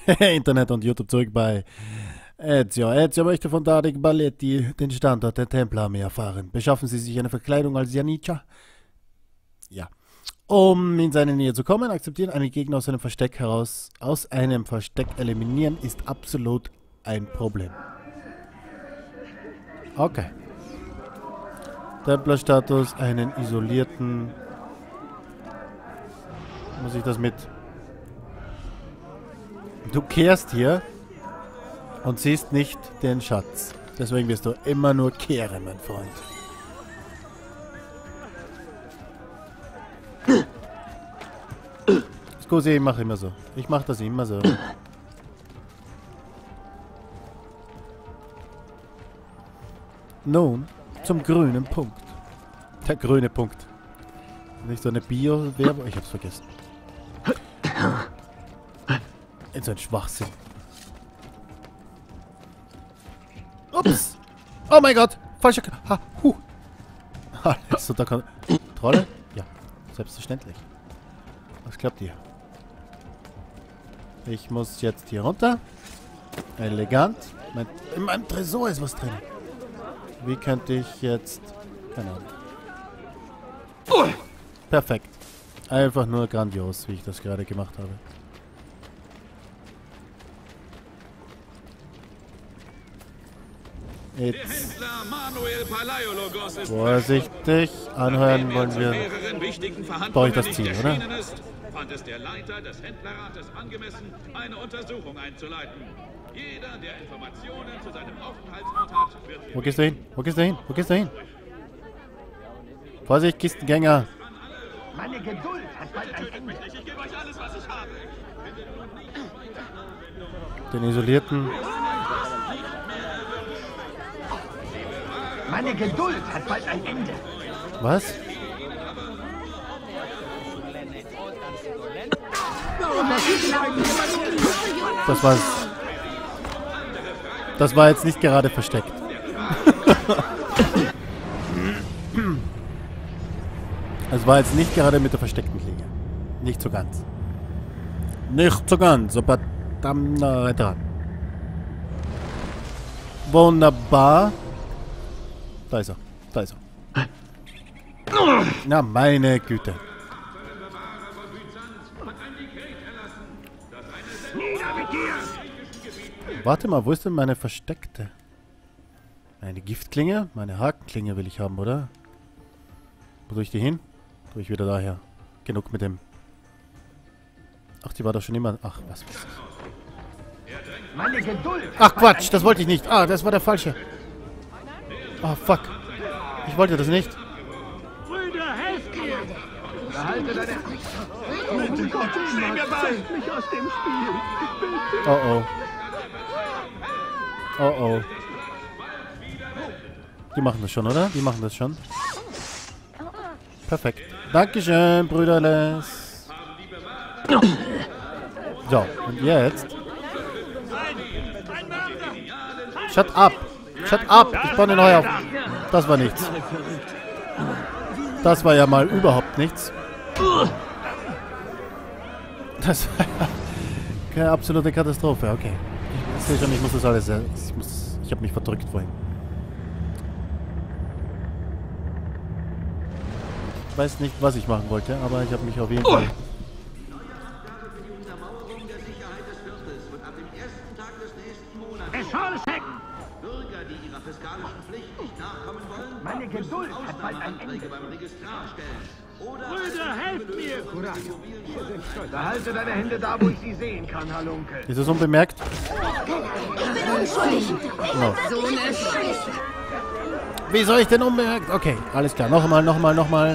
Internet und YouTube zurück bei Ezio. Ezio möchte von Darek Balletti den Standort der Templerarmee erfahren. Beschaffen Sie sich eine Verkleidung als Janica. Ja. Um in seine Nähe zu kommen, akzeptieren einen Gegner aus einem Versteck heraus. Aus einem Versteck eliminieren ist absolut ein Problem. Okay. Templerstatus, einen isolierten... Muss ich das mit... Du kehrst hier und siehst nicht den Schatz. Deswegen wirst du immer nur kehren, mein Freund. Scusi, ich mache immer so. Ich mache das immer so. Nun zum grünen Punkt. Der grüne Punkt. Nicht so eine Bio-Werbung. Ich hab's vergessen. In so ein Schwachsinn. Ups! Oh mein Gott! Falscher... Ha! Alles unter Kontrolle? Ja, selbstverständlich. Was klappt hier? Ich muss jetzt hier runter. Elegant. In meinem Tresor ist was drin. Wie könnte ich jetzt... Keine Ahnung. Perfekt. Einfach nur grandios, wie ich das gerade gemacht habe. Jetzt. Vorsichtig. Anhören wollen wir. Brauche ich das Ziel, oder? Fand es der Leiter des Händlerrates angemessen, eine Untersuchung einzuleiten. Jeder, der Informationen zu seinem Aufenthaltsort hat, wird... Wo gehst du hin? Wo gehst du hin? Wo gehst du hin? Vorsicht, Kistengänger. Meine Geduld hat bald ein Ende. Ich gebe euch alles, was ich habe. Den Isolierten. Meine Geduld hat bald ein Ende. Was? Das war's. Das war jetzt nicht gerade versteckt. Es war jetzt nicht gerade mit der versteckten Klinge. Nicht so ganz. Nicht so ganz, aber dann dran. Wunderbar. Da ist er. Da ist er. Na, meine Güte. Warte mal, wo ist denn meine versteckte? Meine Giftklinge? Meine Hakenklinge will ich haben, oder? Wo tue ich die hin? Tue ich wieder daher. Genug mit dem. Ach, die war doch schon immer... Ach, was weiß ich. Ach, Quatsch, das wollte ich nicht. Ah, das war der falsche. Oh, fuck. Ich wollte das nicht. Brüder, helft mir! Behalte deine... Bitte Gott, zieht mich aus dem Spiel. Bitte. Oh, oh. Oh, oh. Die machen das schon, oder? Die machen das schon. Perfekt. Dankeschön, Brüderles. So, und jetzt... Shut up! Shut up! Ich baue den neu auf. Das war nichts. Das war ja mal überhaupt nichts. Das war ja keine absolute Katastrophe. Okay. Ich sehe schon, ich muss das alles... Ich habe mich verdrückt vorhin. Ich weiß nicht, was ich machen wollte, aber ich habe mich auf jeden Fall... Bürger, die ihrer fiskalischen Pflicht nicht nachkommen wollen, Meine Geduld hat bald ein Ende. beim Registrar stellen. Oder Brüder, helft mir! Behalte deine Hände da, wo ich sie sehen kann, Halunke. Ist es unbemerkt? Ich bin unschuldig. No. So eine Scheiße. Wie soll ich denn unbemerkt? Okay, alles klar. Nochmal, nochmal, nochmal.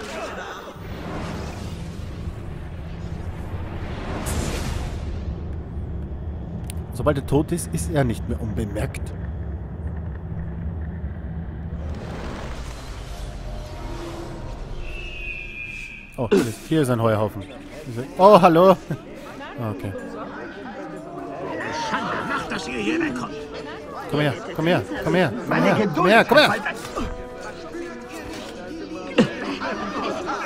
Sobald er tot ist, ist er nicht mehr unbemerkt. Oh, hier ist ein Heuhaufen. Oh, hallo. Okay. Schande, macht, dass ihr hier wegkommt. Komm her, komm her, komm her. Komm Meine her, Geduld komm her, komm her. hat bald ein...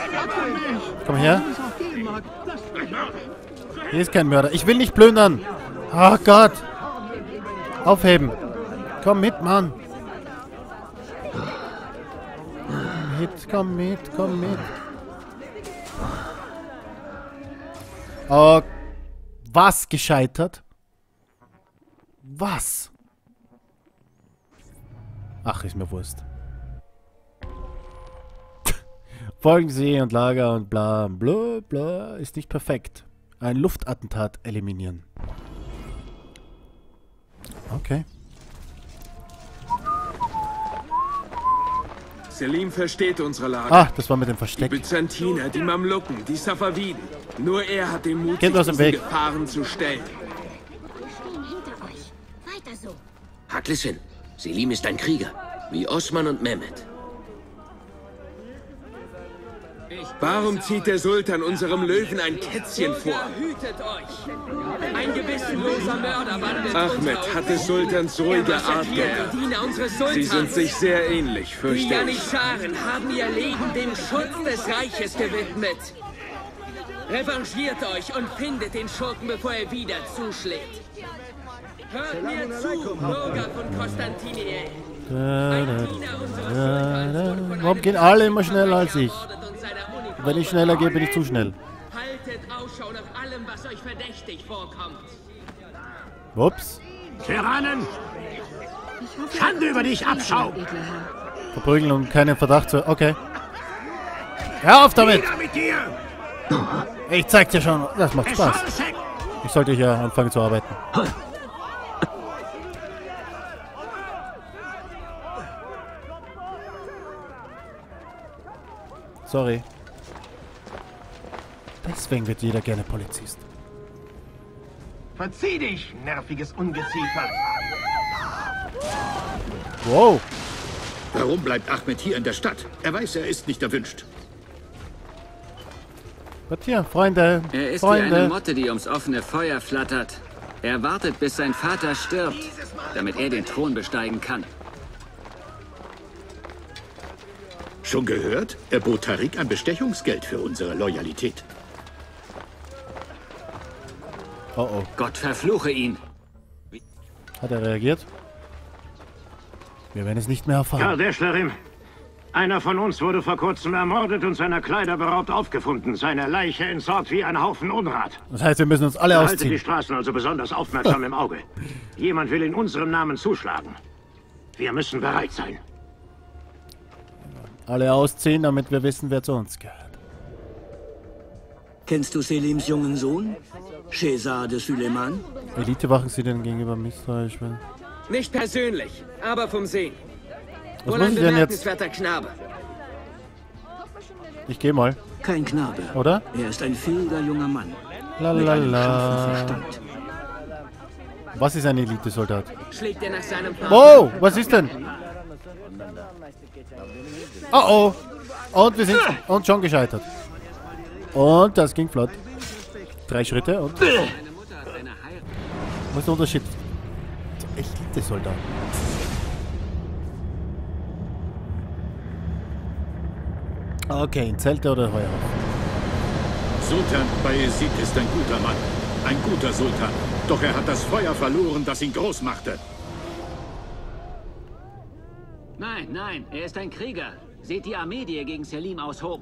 Komm her. Hier ist kein Mörder. Ich will nicht plündern. Oh Gott! Aufheben! Komm mit, Mann! Komm mit! Oh, was gescheitert? Was? Ach, ist mir Wurst. Folgen Sie und Lager und bla bla bla ist nicht perfekt. Ein Luftattentat eliminieren. Okay. Selim versteht unsere Lage. Ah, das war mit dem Die Versteck. Byzantiner, die Mamluken, die Safaviden. Nur er hat den Mut, Geht sich aus dem diesen Weg. Gefahren zu stellen. Wir stehen hinter euch. Weiter so. Haklischen, Selim ist ein Krieger, wie Osman und Mehmet. Warum zieht der Sultan unserem Löwen ein Kätzchen vor? Hütet euch! Ein gewissenloser Mörder wandelt Ahmed hat des Sultans ruhige Art geerbt. Diener unseres Sultans. Sie sind sich sehr ähnlich, Die fürchte ich. Janitscharen haben ihr Leben dem Schutz des Reiches gewidmet. Revanchiert euch und findet den Schurken, bevor er wieder zuschlägt. Hört mir zu, Bürger von Konstantiniel. Warum gehen alle immer schneller als ich? Wenn ich schneller gehe, bin ich zu schnell. Haltet Ausschau nach allem, was euch verdächtig vorkommt. Ups. Tyrannen! Schande über dich, Abschau! Verprügeln und keinen Verdacht zu... Okay. Hör auf damit! Wieder mit dir! Ich zeig dir schon. Das macht Es Spaß. soll Sek- Ich sollte hier anfangen zu arbeiten. Sorry. Deswegen wird jeder gerne Polizist. Verzieh dich, nerviges Ungeziefer! Wow. Warum bleibt Ahmed hier in der Stadt? Er weiß, er ist nicht erwünscht. Was hier, Freunde? Er ist wie eine Freunde. Motte, die ums offene Feuer flattert. Er wartet, bis sein Vater stirbt, damit er den Thron besteigen kann. Schon gehört? Er bot Tariq ein Bestechungsgeld für unsere Loyalität. Oh oh. Gott verfluche ihn. Hat er reagiert? Wir werden es nicht mehr Ja, erfahren. der Schlerim. Einer von uns wurde vor kurzem ermordet und seiner Kleider beraubt aufgefunden. Seine Leiche entsorgt wie ein Haufen Unrat. Das heißt, wir müssen uns alle Haltet die ausziehen. Straßen also besonders aufmerksam im Auge. Jemand will in unserem Namen zuschlagen. Wir müssen bereit sein. Alle ausziehen, damit wir wissen, wer zu uns gehört. Kennst du Selims jungen Sohn? Shehzade Süleyman? Elitewachen Sie denn gegenüber misstrauisch? Wenn... Nicht persönlich, aber vom Sehen. Was Wohl muss ein ich denn jetzt? bemerkenswerter Knabe. Ich gehe mal, Kein Knabe. oder? Er ist ein fähiger junger Mann. La Mit la einem scharfen la. Verstand. Was ist ein Elitesoldat? Schlägt er nach seinem Partner. Oh, was ist denn? Oh oh. Und wir sind und schon gescheitert. Und das ging flott. 3 Schritte und... Was ist der Unterschied? Elitesoldat. Okay, in Zelte oder Heuer. Sultan Bayezid ist ein guter Mann. Ein guter Sultan. Doch er hat das Feuer verloren, das ihn groß machte. Nein, nein, er ist ein Krieger. Seht die Armee, die er gegen Selim aushob.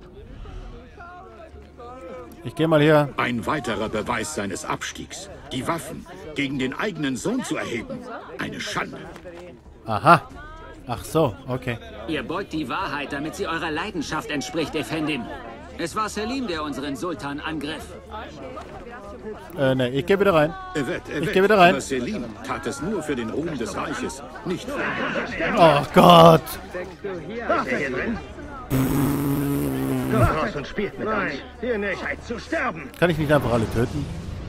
Ich gehe mal hier. Ein weiterer Beweis seines Abstiegs. Die Waffen gegen den eigenen Sohn zu erheben. Eine Schande. Aha. Ach so, okay. Ihr beugt die Wahrheit, damit sie eurer Leidenschaft entspricht, Effendim. Es war Selim, der unseren Sultan angriff. Ne, ich gehe wieder rein. Ich geh wieder rein. Aber Selim tat es nur für den Ruhm des Reiches, nicht für Oh Gott. Was ist hier drin? Kommt raus und spielt mit uns. Hier nicht. Zeit zu sterben. Kann ich nicht einfach alle töten?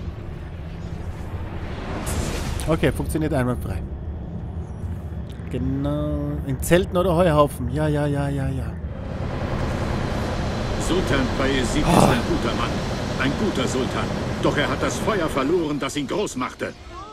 Okay, funktioniert einwandfrei. Genau. In Zelten oder Heuhaufen? Ja. Sultan Bayezid ist ein guter Mann. Ein guter Sultan. Doch er hat das Feuer verloren, das ihn groß machte.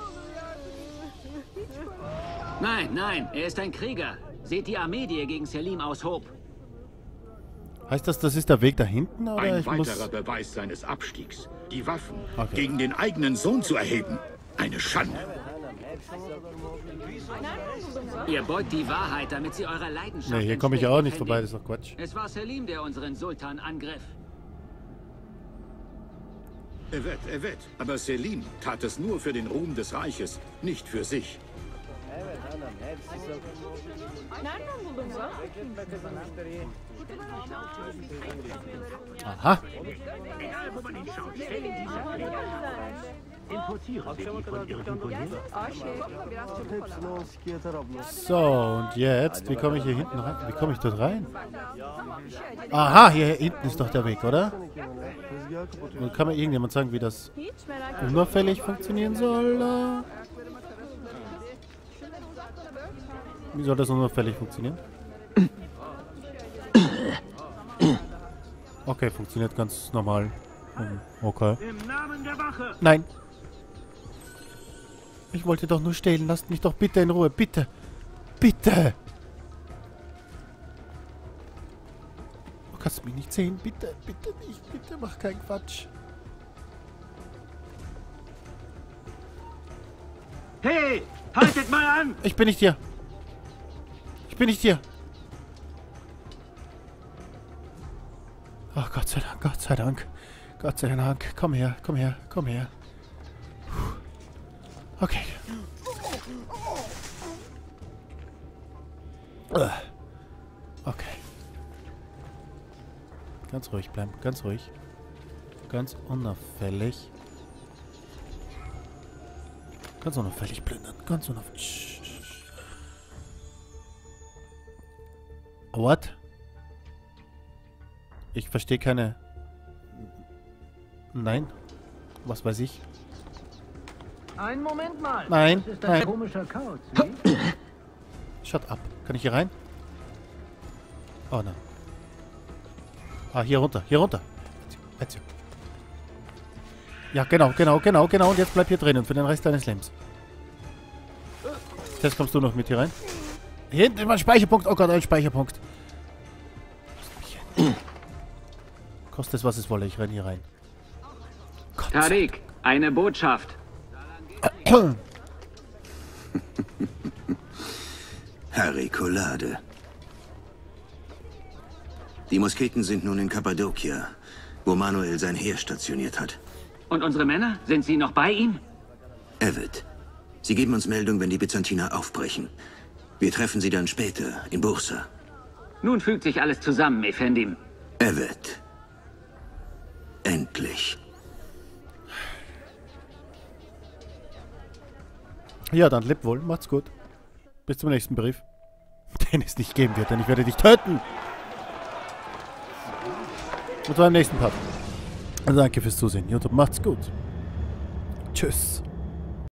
Nein, nein, er ist ein Krieger. Seht die Armee, die er gegen Selim aushob. Heißt das, das ist der Weg da hinten? Oder Ein ich muss... weiterer Beweis seines Abstiegs. Die Waffen Okay. gegen den eigenen Sohn zu erheben. Eine Schande. Ihr beugt die Wahrheit, damit sie eurer Leidenschaft Ne, hier komme ich auch nicht vorbei, das ist doch Quatsch. Es war Selim, der unseren Sultan angriff. Evet. Aber Selim tat es nur für den Ruhm des Reiches, nicht für sich. Aha. Egal, wo man hinschaut, stellen diese Pläne her. Importieren Sie die von irgendwoher? So, und jetzt, wie komme ich hier hinten rein? Wie komme ich dort rein? Aha, hier hinten ist doch der Weg, oder? Und kann mir irgendjemand sagen, wie das unauffällig funktionieren soll? Wie soll das unauffällig funktionieren? Okay, funktioniert ganz normal. Okay. Im Namen der Wache! Nein. Ich wollte doch nur stehlen. Lasst mich doch bitte in Ruhe. Bitte. Bitte. Du kannst mich nicht sehen. Bitte, bitte nicht. Bitte mach keinen Quatsch. Hey, haltet mal an! Ich bin nicht hier. Ich bin nicht hier. Ach, Gott sei Dank, Gott sei Dank. Gott sei Dank. Komm her, komm her, komm her. Okay. Okay. Ganz ruhig bleiben, ganz ruhig. Ganz unauffällig. Ganz unauffällig plündern, ganz unauffällig. What? Ich verstehe keine... Nein? Was weiß ich? Einen Moment mal. Nein, Das ist ein nein. komischer Kauz. Shut up. Kann ich hier rein? Oh nein. Ah, hier runter, hier runter. Jetzt. Ja, genau. Und jetzt bleib hier drinnen für den Rest deines Lebens. Jetzt kommst du noch mit hier rein. Hier hinten ist mein Speicherpunkt. Oh Gott, ein Speicherpunkt. Kostet es, was es wolle. Ich renne hier rein. Gott. Tariq, eine Botschaft. Harikulade. Die Musketen sind nun in Kappadokia, wo Manuel sein Heer stationiert hat. Und unsere Männer? Sind sie noch bei ihm? Evet. Sie geben uns Meldung, wenn die Byzantiner aufbrechen. Wir treffen sie dann später in Bursa. Nun fügt sich alles zusammen, Efendim. Evet. Endlich. Ja, dann lebt wohl. Macht's gut. Bis zum nächsten Brief. Den es nicht geben wird, denn ich werde dich töten. Und zwar im nächsten Part. Also danke fürs Zusehen. YouTube, macht's gut. Tschüss.